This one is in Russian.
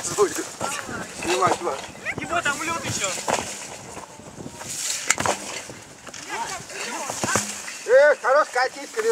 сейчас будет. Снимай, снимай. Его там лед еще. Хорош катись,